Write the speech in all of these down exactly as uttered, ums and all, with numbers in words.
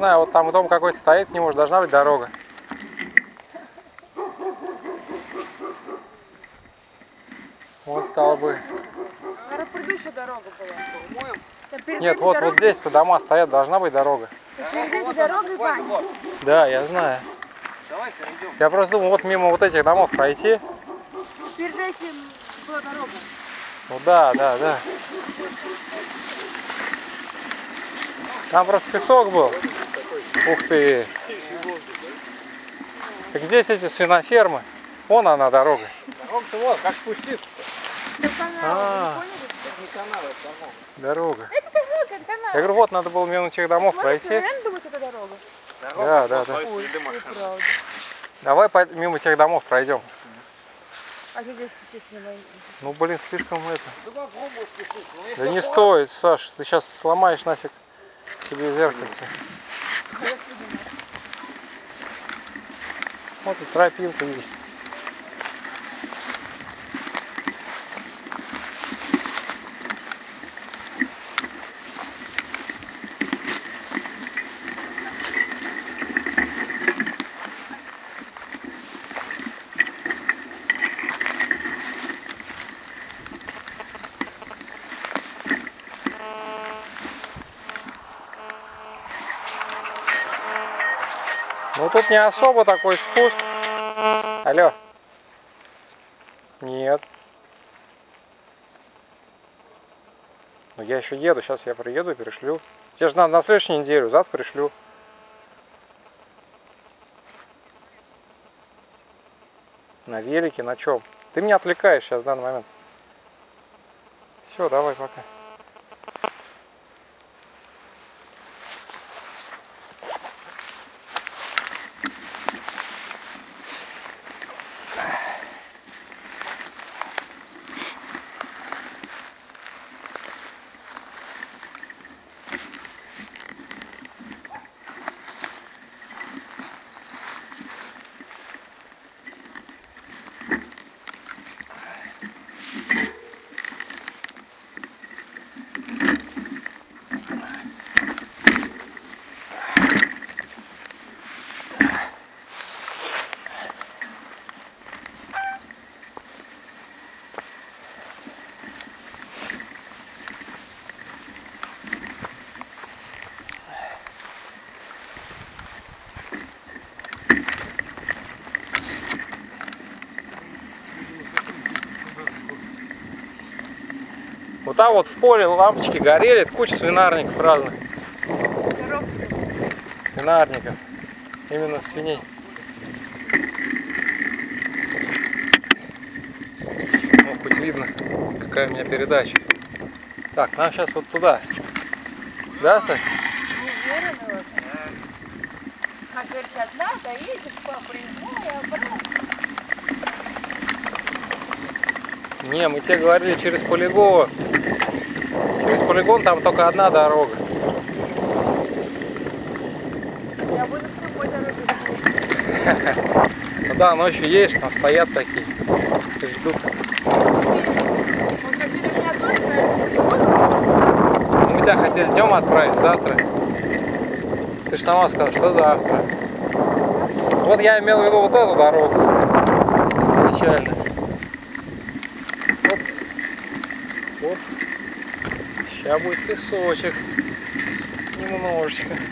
знаю, вот там дом какой-то стоит, к нему же должна быть дорога. Вот стало бы. А предыдущая дорога была. Нет, вот, вот здесь-то дома стоят, должна быть дорога. Перед дорогой, Ваня. Да, я знаю. Давай перейдем. Я просто думал, вот мимо вот этих домов пройти. Перед этим была дорога. Ну да, да, да. Там просто песок был. Ух ты. Так здесь эти свинофермы. Вон она дорога. Дорога-то вот, как спуститься. Это канал, А. вы поняли? Это не канал, это канал. Дорога. Это дорога, это канал. Я говорю, вот надо было мимо этих домов Смотри, пройти. вы реально думаете, это дорога? Дорога, Да, да, да. Ой, правда. Давай по- мимо тех домов пройдем. А что здесь естественно? Ну блин, слишком это. Да попробуй спуститься. Ну, если Да не что, стоит, Саш, ты сейчас сломаешь нафиг себе зеркальце. Вот и тропинка есть. Ну тут не особо такой спуск. Алло. Нет. Ну я еще еду, сейчас я приеду и пришлю. Тебе же надо на следующую неделю, завтра пришлю. На велике, на чем? Ты меня отвлекаешь сейчас в данный момент. Все, давай, пока. Вот там вот в поле лампочки горели, это куча свинарников разных. Свинарников. Именно свиней. Ну, хоть видно, какая у меня передача. Так, нам сейчас вот туда. Да, Сань? Не уверена вот. Как говорится, от нас доедешь по прямой, а обратно. Не, мы тебе говорили через полигон. Через полигон там только одна дорога. Я буду в любой дороге. Ну да, ночью едешь, там стоят такие. И ждут. Мы хотели меня тоже на полигон. Мы тебя хотели днем отправить, завтра. Ты же сама сказала, что завтра. Вот я имел в виду вот эту дорогу. Изначально. Оп. Оп. Сейчас будет песочек. Немножечко.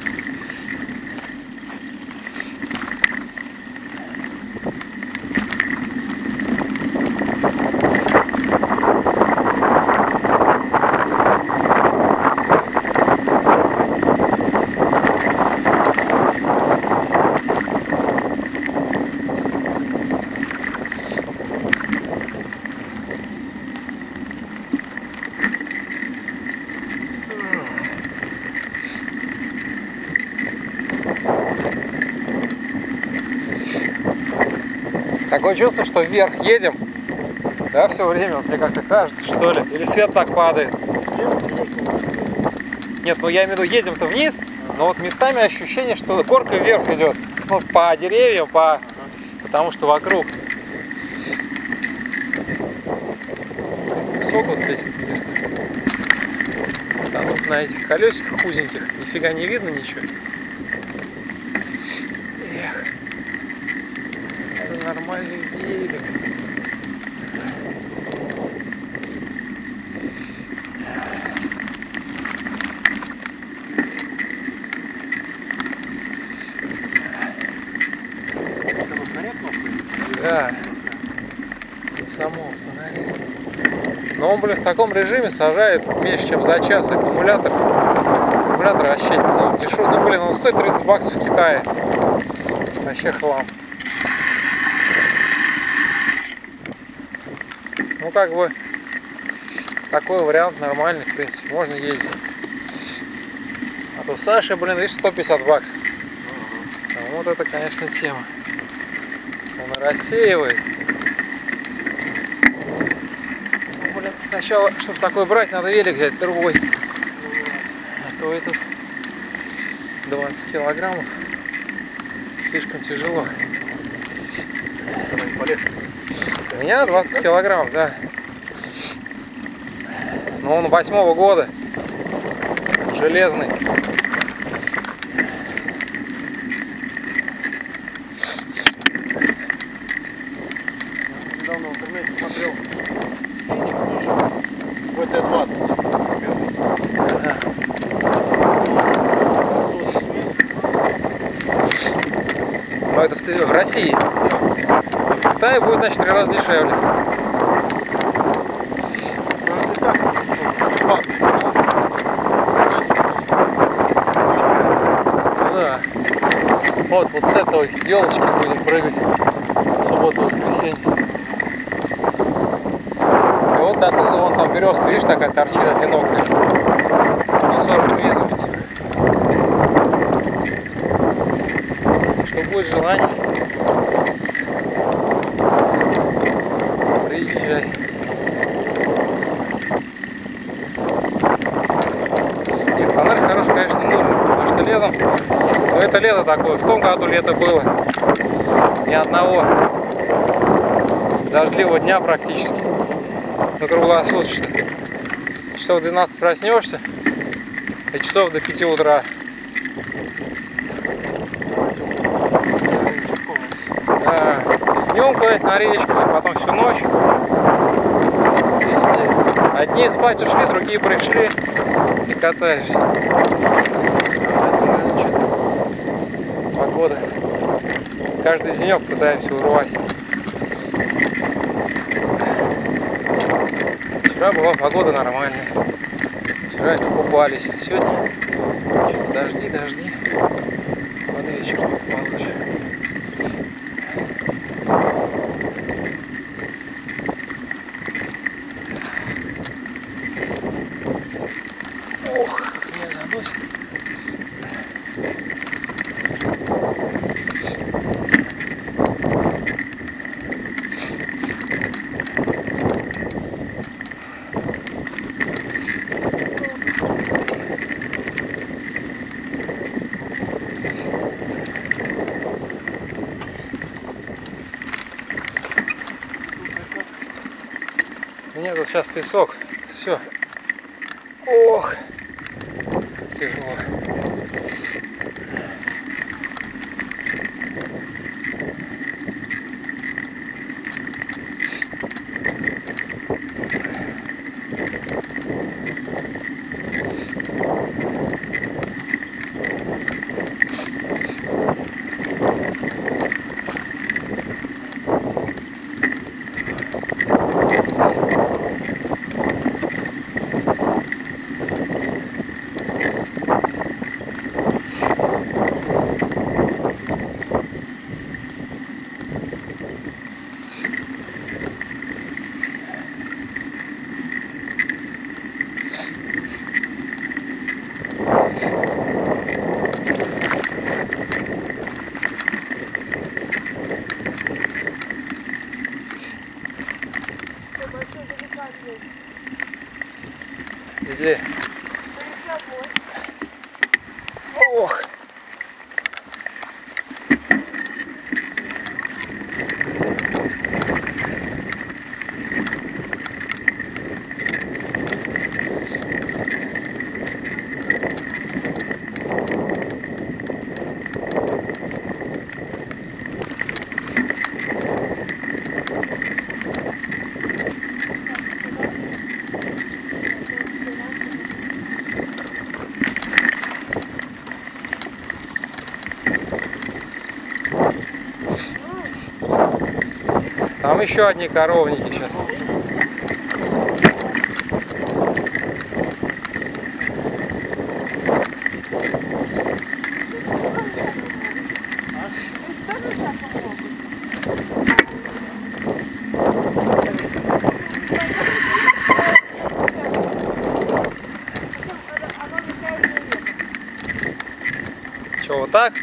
Такое чувство, что вверх едем, да, все время, мне как-то кажется, что ли, или свет так падает. Нет, ну я имею в виду, едем-то вниз, но вот местами ощущение, что горка вверх идет, ну, по деревьям, по... потому что вокруг. Песок вот здесь, здесь. Там вот на этих колесиках узеньких, нифига не видно ничего. велик, велик. Да. Само фонари. Но он, блин, в таком режиме сажает меньше, чем за час. Аккумулятор. Аккумулятор вообще ну, дешевый. Ну, блин, он стоит тридцать баксов в Китае. Вообще хлам. Ну, как бы, такой вариант нормальный, в принципе. Можно ездить. А то Саша, блин, видишь, сто пятьдесят баксов. А вот это, конечно, тема. Он рассеивает. Ну, блин, сначала, чтобы такой брать, надо велик взять другой. А то этот двадцать килограммов. Слишком тяжело. У меня двадцать килограмм, да. Но он восьмого года. Железный. Недавно в интернете смотрел в Т двадцать. Ага. Ну, это в, в России. А в Китае будет, значит, в три раза дешевле. Ну да. Вот, вот с этой елочки будем прыгать. Суббота, воскресенье. И вот оттуда вон там березка, видишь, такая торчит одинокая. сто сорок метров типа. Что будет желание, приезжай. Нет, фонарь хороший, конечно, нужен, потому что летом, ну это лето такое, в том году лето было ни одного дождливого дня практически, ну круглосуточно. Часов в двенадцать проснешься и часов до пяти утра. Да. Днем куда-нибудь на речку, и потом всю ночь. Одни спать ушли, другие пришли и катаешься. А что-то погода. Каждый денек пытаемся урвать. Вчера была погода нормальная. Вчера купались, а сегодня дожди, дожди. Под вечер только получше. Ох, как меня заносит. Нет, вот сейчас песок. Все. Ох, как тяжело. Где? Ох! Там еще одни коровники сейчас. Что, вот так?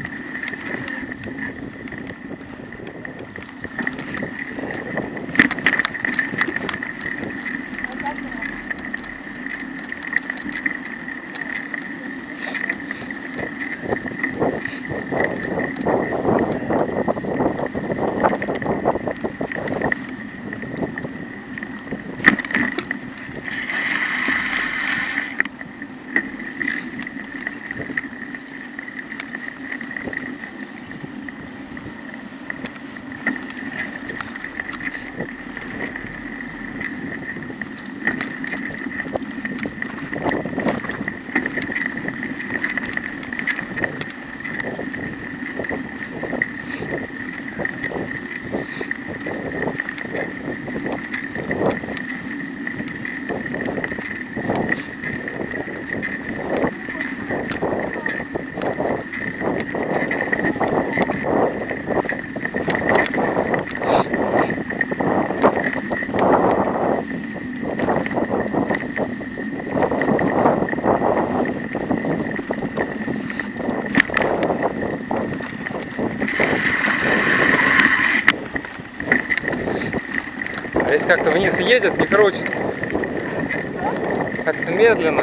А если как-то вниз едет, не крутит. Как-то медленно.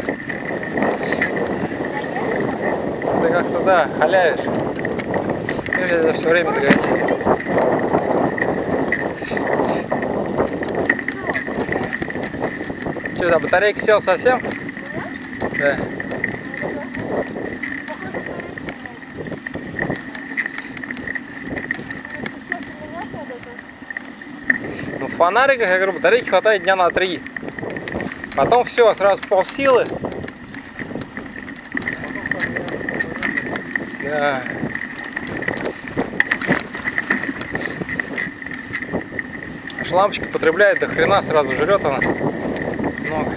Ты как-то, да, халяешь. Я же все время догоняю. Что, да, батарейка сел совсем? Да. Ну, в фонариках, я говорю, батарейки хватает дня на три. Потом все, сразу полсилы. Да. Аж лампочка потребляет до хрена, сразу жрет она. Много.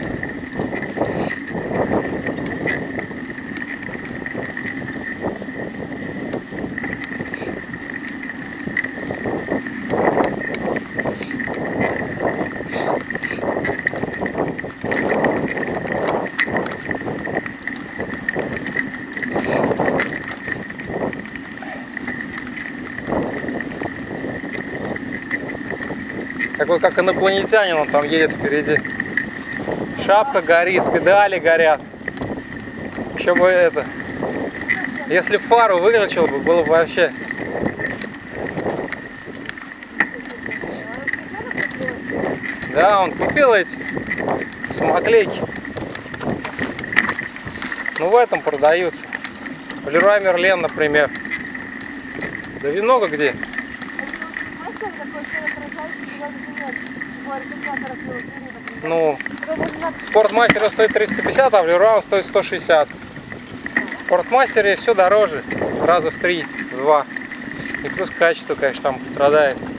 Такой как инопланетянин, он там едет впереди. Шапка горит, педали горят. Еще бы это. Если фару выключил бы, было бы вообще. Да, он купил эти самоклейки. Ну, в этом продаются. В Леруа Мерлен, например. Да и много где. Ну, Спортмастер стоит триста пятьдесят, а в Леруа он стоит сто шестьдесят. В Спортмастере все дороже, раза в три, в два. И плюс качество, конечно, там страдает.